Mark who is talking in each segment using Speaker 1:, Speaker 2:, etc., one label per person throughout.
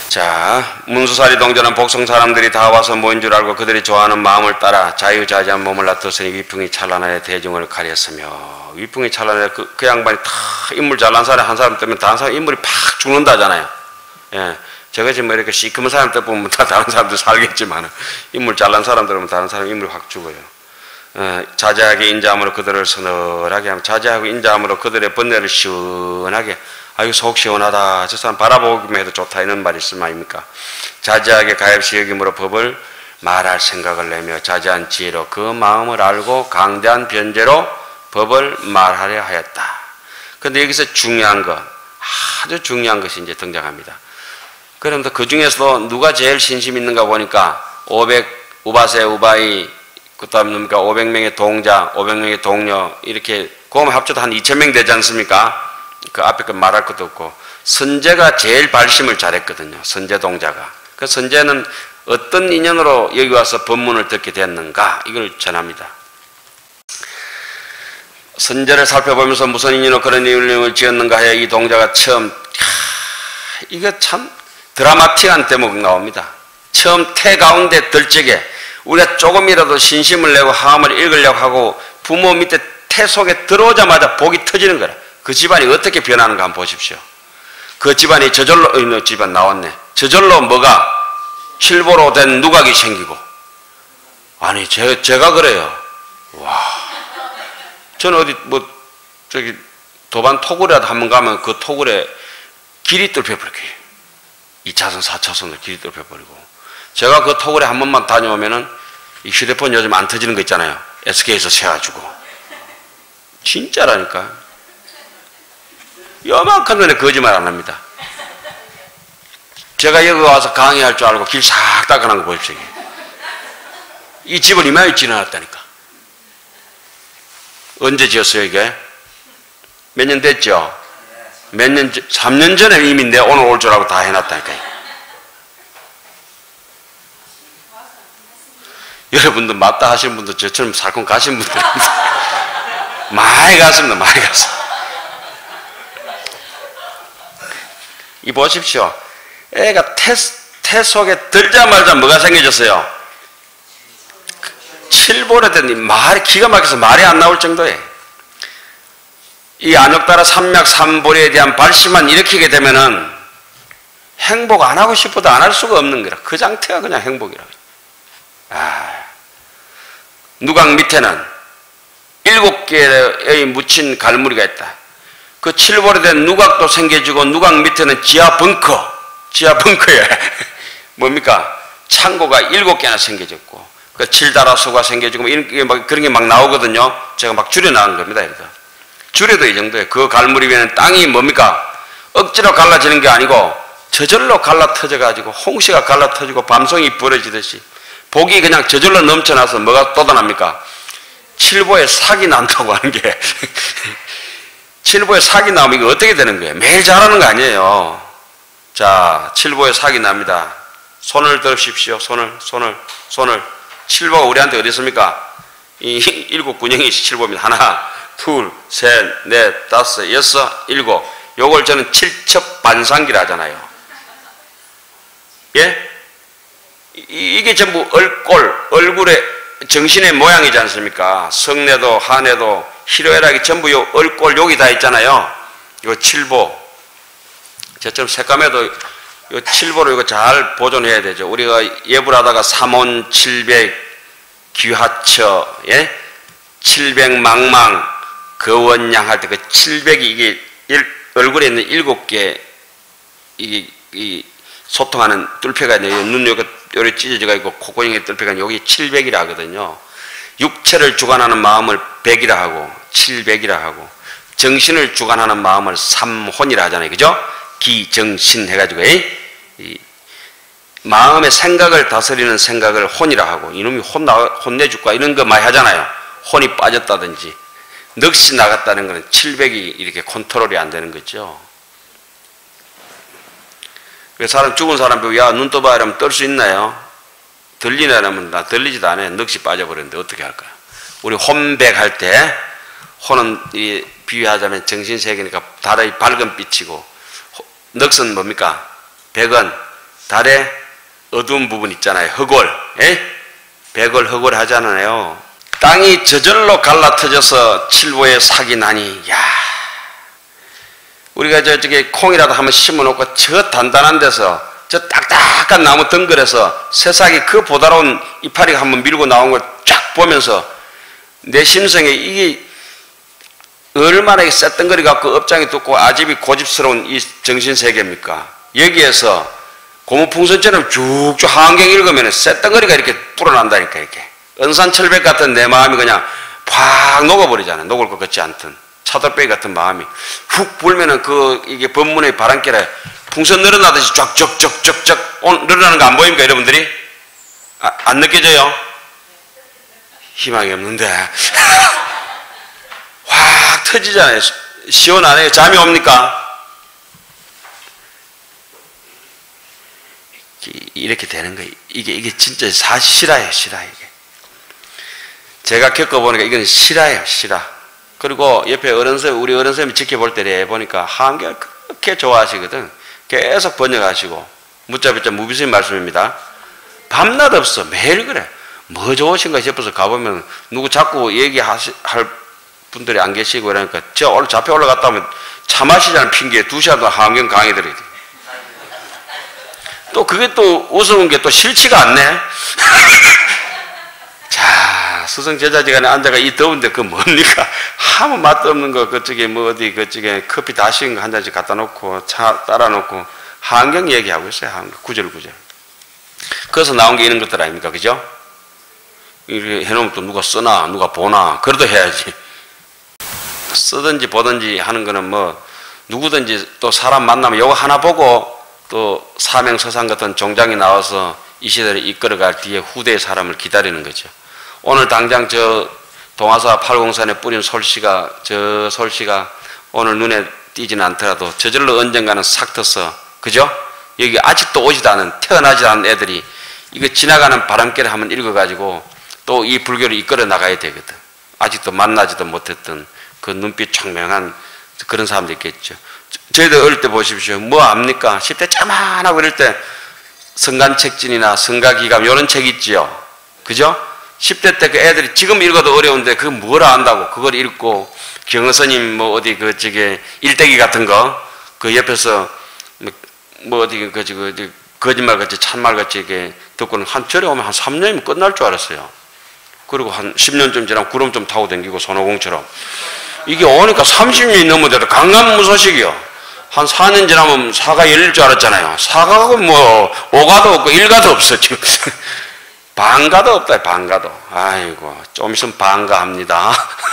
Speaker 1: 자, 문수사리 동전은 복성 사람들이 다 와서 모인 줄 알고 그들이 좋아하는 마음을 따라 자유자재한 몸을 놔두었으니 위풍이 찬란하여 대중을 가렸으며. 위풍이 찬란하여 그 양반이 다 인물 잘난 사람 한 사람 때문에 다른 사람 인물이 팍 죽는다잖아요. 예. 저것이 뭐 이렇게 시커먼 사람 때 보면 다 다른 사람들 살겠지만 인물 잘난 사람들은 다른 사람 인물이 확 죽어요. 자제하게 인자함으로 그들을 서늘하게 하면, 자제하고 인자함으로 그들의 번뇌를 시원하게. 아이고 속 시원하다, 저 사람 바라보기만 해도 좋다, 이런 말이 있을 말입니까? 자제하게 가엾이 여김으로 법을 말할 생각을 내며 자제한 지혜로 그 마음을 알고 강대한 변제로 법을 말하려 하였다. 그런데 여기서 중요한 것, 아주 중요한 것이 이제 등장합니다. 그런데 그 중에서도 누가 제일 신심 있는가 보니까 500 우바세 우바이, 그 다음에 뭡니까 500명의 동자, 500명의 동료, 이렇게 그거만 합쳐도 한 2000명 되지 않습니까? 그 앞에 거 말할 것도 없고, 선제가 제일 발심을 잘했거든요. 선제 동자가. 그 선제는 어떤 인연으로 여기 와서 법문을 듣게 됐는가, 이걸 전합니다. 선제를 살펴보면서 무슨 인연으로 그런 이름을 지었는가 하여 이 동자가 처음, 이거 참 드라마틱한 대목이 나옵니다. 처음 태 가운데 들적에 우리가 조금이라도 신심을 내고 하음을 읽으려고 하고 부모 밑에 태 속에 들어오자마자 복이 터지는 거라. 그 집안이 어떻게 변하는가 한번 보십시오. 그 집안이 저절로, 집안 나왔네. 저절로 뭐가 칠보로 된 누각이 생기고. 아니, 제가 그래요. 와. 저는 어디, 저기, 도반 토굴이라도 한번 가면 그 토굴에 길이 뚫혀버려요. 2차선, 4차선으로 길이 뚫혀버리고. 제가 그 토굴에 한 번만 다녀오면은 이 휴대폰 요즘 안 터지는 거 있잖아요. SK에서 세가지고. 진짜라니까. 요만큼 전에 거짓말 안 합니다. 제가 여기 와서 강의할 줄 알고 길 싹 닦아놓은 거 보십시오. 이 집을 이마에 지나놨다니까. 언제 지었어요, 이게? 몇 년 됐죠? 몇 년, 3년 전에 이미 내 오늘 올 줄 알고 다 해놨다니까요. 여러분들 맞다 하시는 분들, 저처럼 살금 가신 분들 많이 갔습니다. 많이 갔습니다. 이 보십시오. 애가 태 속에 들자마자 뭐가 생겨졌어요? 칠보레 된 말이 기가 막혀서 말이 안 나올 정도에, 이 안욕따라 삼맥 삼보리에 대한 발심만 일으키게 되면은 행복 안 하고 싶어도 안 할 수가 없는 거라. 그 상태가 그냥 행복이라고. 누각 밑에는 7개의 묻힌 갈무리가 있다. 그 칠보로 된 누각도 생겨지고, 누각 밑에는 지하 벙커에 뭡니까? 창고가 7개나 생겨졌고, 그 칠다라수가 생겨지고, 이런 게 막, 그런 게 막 나오거든요. 제가 막 줄여나간 겁니다. 이거. 줄여도 이 정도에, 그 갈무리 위에는 땅이 뭡니까? 억지로 갈라지는 게 아니고, 저절로 갈라 터져가지고, 홍시가 갈라 터지고, 밤송이 부러지듯이, 복이 그냥 저절로 넘쳐나서 뭐가 쏟아납니까? 칠보에 삭이 난다고 하는 게, 칠보에 삭이 나오면 이거 어떻게 되는 거예요? 매일 잘하는 거 아니에요. 자, 칠보에 삭이 납니다. 손을 들으십시오. 손을. 칠보가 우리한테 어디 있습니까? 이 7군형이 칠보입니다. 하나, 둘, 셋, 넷, 다섯, 여섯, 일곱. 요걸 저는 칠첩반상기라 하잖아요. 예? 이게 전부 얼굴의 정신의 모양이지 않습니까? 성내도, 한내도, 희로애락이 전부 요 얼꼴 여기 다 있잖아요. 요 칠보. 저처럼 색감에도 요 칠보로 이거 잘 보존해야 되죠. 우리가 예불하다가 삼온, 칠백, 귀하처, 예? 칠백망망, 거원양 할 때 그 칠백이 이게 얼굴에 있는 7개, 이 소통하는 뚫표가 있네요. 눈 여기 찢어져가 있고, 콧구멍에 뚫표가 있는 여기 칠백이라 하거든요. 육체를 주관하는 마음을 백이라 하고, 칠백이라 하고, 정신을 주관하는 마음을 삼혼이라 하잖아요. 그죠? 기정신 해가지고, 이 마음의 생각을 다스리는 생각을 혼이라 하고, 이놈이 혼내줄까? 이런 거 많이 하잖아요. 혼이 빠졌다든지, 넋이 나갔다는 거는 칠백이 이렇게 컨트롤이 안 되는 거죠. 사람, 죽은 사람 보고, 야, 눈 떠봐 이러면 뜰 수 있나요? 들리나 이러면 나 들리지도 않아요. 넋이 빠져버렸는데 어떻게 할까요? 우리 혼백 할 때, 혼은 비유하자면 정신세계니까 달의 밝은 빛이고, 넋은 뭡니까? 백은 달의 어두운 부분 있잖아요. 흑월. 예? 백월 흑월 하잖아요. 땅이 저절로 갈라터져서 칠보에 sak이 나니, 야, 우리가 저쪽에 콩이라도 한번 심어놓고 저 단단한 데서 저 딱딱한 나무 덩굴에서 새싹이 그 보다로운 이파리가 한번 밀고 나온 걸 쫙 보면서 내 심성에 이게 얼마나 쇳덩거리 갖고 업장이 뚫고 아집이 고집스러운 이 정신세계입니까? 여기에서 고무풍선처럼 쭉쭉 하한경 읽으면 쇳덩거리가 이렇게 불어난다니까. 이렇게 은산철벽 같은 내 마음이 그냥 팍 녹아버리잖아요. 녹을 것 같지 않던 차돌빼기 같은 마음이 훅 불면은 이게 법문의 바람결에 풍선 늘어나듯이 쫙쫙쫙쫙쫙 늘어나는 거 안 보입니까, 여러분들이? 안 느껴져요? 희망이 없는데 확 터지잖아요. 시원하네요. 잠이 옵니까? 이렇게 되는 거예요. 이게 진짜 실화예요, 실화. 이게 제가 겪어보니까 이건 실화예요, 실화. 그리고 옆에 우리 어른선생님이 지켜볼 때 보니까 한결 그렇게 좋아하시거든. 계속 번역하시고, 묻자비자 무비스님 말씀입니다. 밤낮 없어. 매일 그래. 뭐 좋으신가 싶어서 가보면 누구 자꾸 얘기할 분들이 안 계시고 이러니까 저 오늘 잡혀 올라갔다 하면 차 마시자는 핑계에 2시간 동안 한경 강의 들어야 돼. 또 그게 또 우스운 게 또 싫지가 않네. 자, 스승 제자지간에 앉아가 이 더운데 그 뭡니까? 아무 맛도 없는 거 그쪽에 뭐 어디 그쪽에 커피 다 식은 거 한 잔씩 갖다 놓고 차 따라 놓고 한경 얘기하고 있어요. 한경 구절구절. 그래서 나온 게 이런 것들 아닙니까? 그죠? 이렇게 해놓으면 또 누가 쓰나 누가 보나 그래도 해야지. 쓰든지 보든지 하는 거는 뭐 누구든지 또 사람 만나면 이거 하나 보고 또 사명서상 같은 종장이 나와서 이 시대를 이끌어갈 뒤에 후대의 사람을 기다리는 거죠. 오늘 당장 저 동화사 803에 뿌린 솔씨가 오늘 눈에 띄지는 않더라도 저절로 언젠가는 싹 터서, 그죠? 여기 아직도 오지도 않은, 태어나지 않은 애들이 이거 지나가는 바람결에 한번 읽어가지고 또 이 불교를 이끌어 나가야 되거든. 아직도 만나지도 못했던 그 눈빛 총명한 그런 사람도 있겠죠. 저희들 어릴 때 보십시오. 뭐 압니까? 10대 짜만하고 이럴 때 성간책진이나 성가기감 이런 책 있지요. 그죠? 10대 때 그 애들이 지금 읽어도 어려운데 그거 뭘 안다고 그걸 읽고 경허스님 뭐 어디 그쪽에 일대기 같은 거 그 옆에서 뭐 어디 그 거짓말같이 참말같이 이렇게 듣고는 한 절에 오면 한 3년이면 끝날 줄 알았어요. 그리고 한 10년쯤 지나면 구름 좀 타고 다니고 손오공처럼 이게 오니까 30년이 넘어도 강간무소식이요. 한 4년 지나면 사가 열릴 줄 알았잖아요. 사가고 뭐 5가도 없고 1가도 없어 지금. 반가도 없다. 반가도. 아이고 좀 있으면 반가합니다.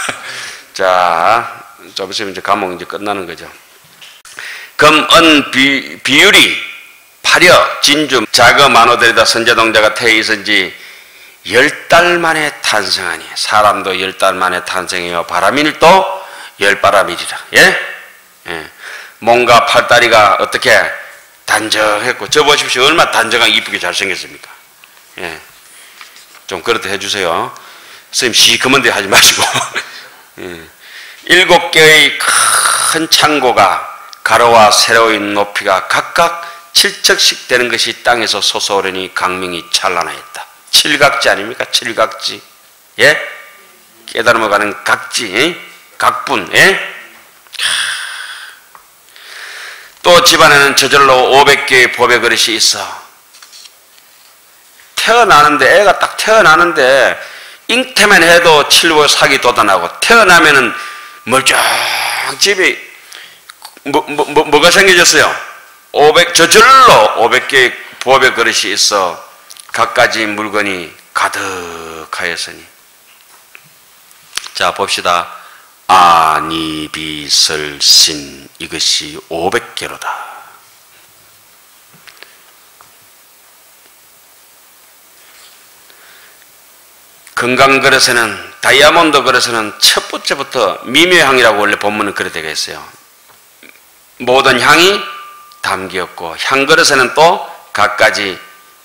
Speaker 1: 자, 좀 있으면 이제 감옥 이제 끝나는 거죠. 금, 은, 비율이 파려, 진주, 자거, 만호들이다 선제동자가 태에 있은지 10달 만에 탄생하니 사람도 10달 만에 탄생해요. 바람일도 10바람이리라. 예? 예. 몸과 팔다리가 어떻게 단정했고, 저 보십시오. 얼마나 단정하게 이쁘게 잘생겼습니까? 예. 좀 그렇게 해주세요. 선생님 시커먼데 하지 마시고. 예. 7개의 큰 창고가 가로와 세로의 높이가 각각 7척씩 되는 것이 땅에서 솟아오르니 강명이 찬란하였다. 칠각지 아닙니까? 칠각지. 예? 깨달음을 가는 각지. 예? 각분. 예? 또 집안에는 저절로 500개의 법의 그릇이 있어. 태어나는데, 애가 딱 태어나는데 잉태만 해도 칠보 사기 돋아나고, 태어나면은 멀쩡집이 뭐가 생겨졌어요? 저절로 500개의 법의 그릇이 있어 갖가지 물건이 가득하였으니. 자 봅시다. 아니비설신, 이것이 500개로다. 건강그릇에는, 다이아몬드 그릇에는 첫 번째부터 미묘향이라고 원래 본문은 그래 되겠어요. 모든 향이 담겼고, 향그릇에는 또 갖가지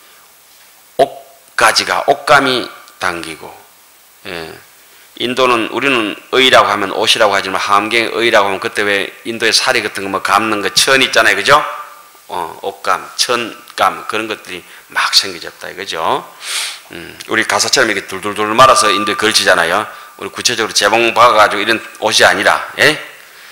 Speaker 1: 옷가지가, 옷감이 담기고. 예. 인도는, 우리는 의라고 하면 옷이라고 하지만 함경의 의라고 하면 그때 왜 인도의 사리 같은 거 뭐 감는 거 천 있잖아요. 그죠? 옷감, 천감 그런 것들이 막 생겨졌다 이거죠. 우리 가사처럼 이렇게 둘둘둘 말아서 인도에 걸치잖아요. 우리 구체적으로 재봉 박아가지고 이런 옷이 아니라, 예?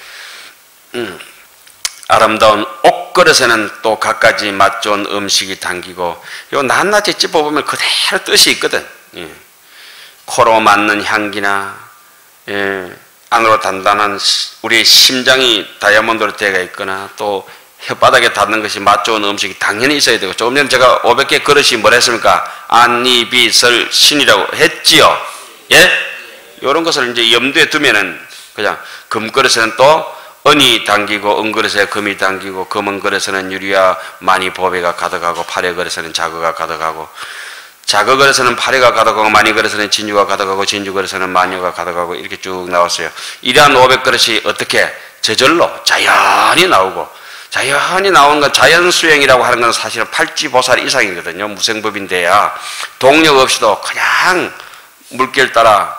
Speaker 1: 아름다운 옷그릇에는 또 갖가지 맛 좋은 음식이 담기고, 요 낱낱이 찝어보면 그대로 뜻이 있거든. 예. 코로 맞는 향기나, 예, 안으로 단단한 우리의 심장이 다이아몬드로 되어 있거나, 또 혓바닥에 닿는 것이 맛 좋은 음식이 당연히 있어야 되고, 조금 전에 제가 500개 그릇이 뭐라 했습니까? 안니비설 신이라고 했지요. 예? 이런 것을 이제 염두에 두면은 그냥 금그릇에는 또 은이 담기고, 은그릇에 금이 담기고, 금은 그릇에는 유리와 많이 보배가 가득하고, 팔의 그릇에는 자그가 가득하고, 자그 그릇에는 파래가 가득하고, 많이 그릇에는 진주가 가득하고, 진주 그릇에는 마녀가 가득하고, 이렇게 쭉 나왔어요. 이러한 500그릇이 어떻게 저절로 자연히 나오고, 자연히 나오는 건 자연수행이라고 하는 건 사실은 팔찌보살 이상이거든요. 무생법인데야 동력 없이도 그냥 물결 따라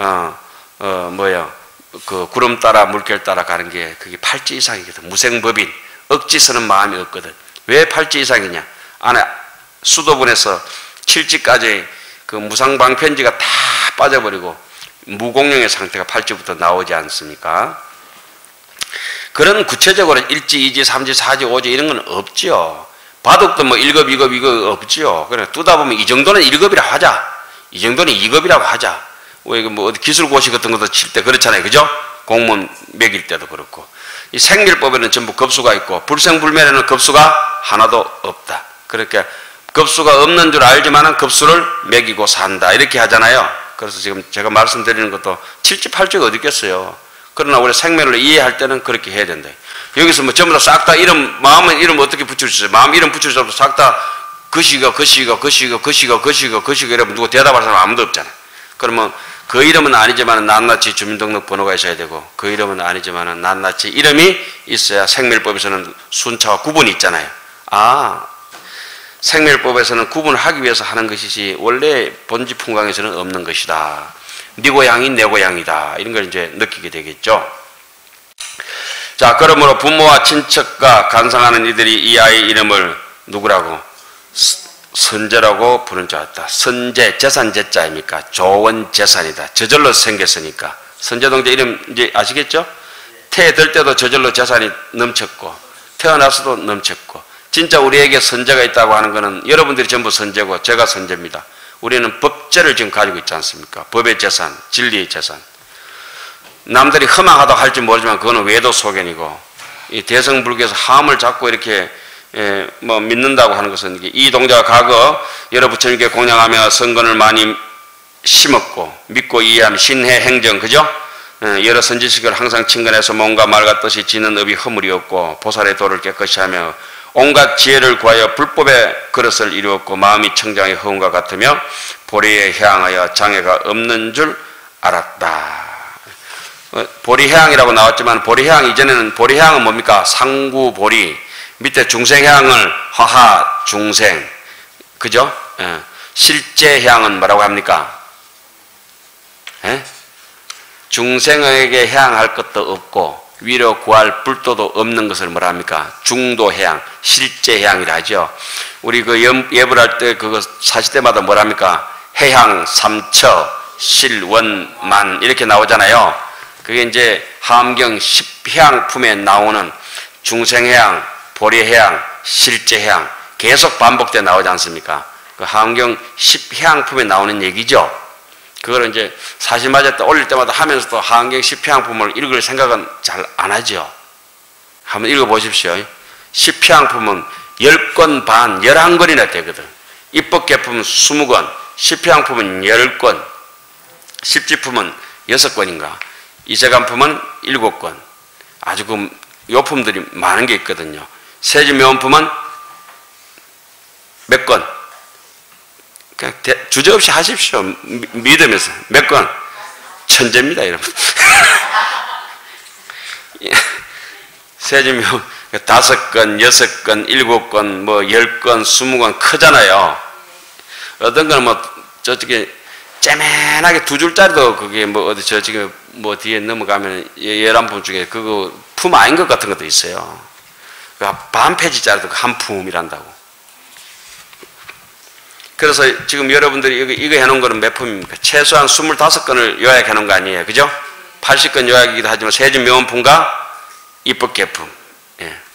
Speaker 1: 그 구름 따라 물결 따라 가는 게 그게 팔찌 이상이거든. 무생법인. 억지 쓰는 마음이 없거든. 왜 팔찌 이상이냐? 안에 수도분에서 칠지까지 그 무상방편지가 다 빠져버리고 무공룡의 상태가 팔찌부터 나오지 않습니까? 그런 구체적으로 1지, 2지, 3지, 4지, 5지 이런 건 없죠. 바둑도 뭐 1급, 2급, 이거 없죠. 그래 두다 보면 이 정도는 1급이라고 하자. 이 정도는 2급이라고 하자. 왜 뭐 어디 기술고시 같은 것도 칠 때 그렇잖아요. 그죠? 공무원 매길 때도 그렇고. 이 생밀법에는 전부 급수가 있고, 불생불멸에는 급수가 하나도 없다. 그러니까 급수가 없는 줄 알지만은 급수를 매기고 산다. 이렇게 하잖아요. 그래서 지금 제가 말씀드리는 것도 7지, 8지가 어디 있겠어요. 그러나 우리 생멸을 이해할 때는 그렇게 해야 된다. 여기서 뭐 전부 다 싹 다 이름, 마음은 이름 어떻게 붙일 수 있어요? 마음 이름 붙일 수 없어. 싹 다 그시가 이러면 누구 대답할 사람 아무도 없잖아요. 그러면 그 이름은 아니지만 낱낱이 주민등록 번호가 있어야 되고, 그 이름은 아니지만 낱낱이 이름이 있어야 생멸법에서는 순차와 구분이 있잖아요. 아, 생멸법에서는 구분을 하기 위해서 하는 것이지 원래 본지 풍광에서는 없는 것이다. 네 고향이 내 고향이다. 이런 걸 이제 느끼게 되겠죠. 자, 그러므로 부모와 친척과 간상하는 이들이 이 아이 이름을 누구라고? 선재라고 부른 줄 알았다. 선재, 재산 재자입니까? 좋은 재산이다. 저절로 생겼으니까. 선재동자 이름 이제 아시겠죠? 태어들 때도 저절로 재산이 넘쳤고, 태어나서도 넘쳤고, 진짜 우리에게 선재가 있다고 하는 것은 여러분들이 전부 선재고 제가 선재입니다. 우리는 법재를 지금 가지고 있지 않습니까? 법의 재산, 진리의 재산. 남들이 허망하다고 할지 모르지만 그거는 외도 소견이고, 이 대성불교에서 함을 잡고 이렇게 뭐 믿는다고 하는 것은 이 동자가 과거 여러 부처님께 공양하며 선건을 많이 심었고 믿고 이해한 신해 행정, 그죠? 여러 선지식을 항상 친근해서 몸과 말과 뜻이 지는 업이 허물이 없고, 보살의 도를 깨끗이 하며 온갖 지혜를 구하여 불법의 그릇을 이루었고, 마음이 청장의 허운과 같으며 보리에 향하여 장애가 없는 줄 알았다. 보리향이라고 나왔지만 보리향 이전에는 보리향은 뭡니까? 상구보리, 밑에 중생향을 화하 중생, 그죠? 예. 실제향은 뭐라고 합니까? 예? 중생에게 향할 것도 없고 위로 구할 불도도 없는 것을 뭐라 합니까? 중도향, 실제향이라 하죠. 우리 그 예불할 때 그거 사실 때마다 뭐라 합니까? 해향, 삼처, 실원만 이렇게 나오잖아요. 그게 이제 함경 10향품에 나오는 중생향, 보리향, 실제향 계속 반복돼 나오지 않습니까? 그 함경 10향품에 나오는 얘기죠. 그걸 이제 사실마저 올릴 때마다 하면서도 함경 10향품을 읽을 생각은 잘 안 하죠. 한번 읽어보십시오. 10향품은 10권 반, 11권이나 되거든. 입법개품은 20권, 10향품은 10권, 십지품은 6권인가, 이세간품은 7권. 아주 그 요품들이 많은 게 있거든요. 세지묘원품은 몇 건? 그냥 주저없이 하십시오. 믿으면서. 몇 건? 천재입니다, 여러분. 세지묘 5건, 6건, 7건, 뭐 10건, 20건 크잖아요. 어떤 거는 뭐 저쪽에 째맨하게 2줄짜리도 그게 뭐 어디 저쪽에 뭐 뒤에 넘어가면 11품 중에 그거 품 아닌 것 같은 것도 있어요. 반 페이지짜리도 한 품이란다고. 그래서 지금 여러분들이 이거 해놓은 거는 몇 품입니까? 최소한 25건을 요약해 놓은 거 아니에요. 그죠? 80건 요약이기도 하지만 세준 명언품과 입법개품. 예.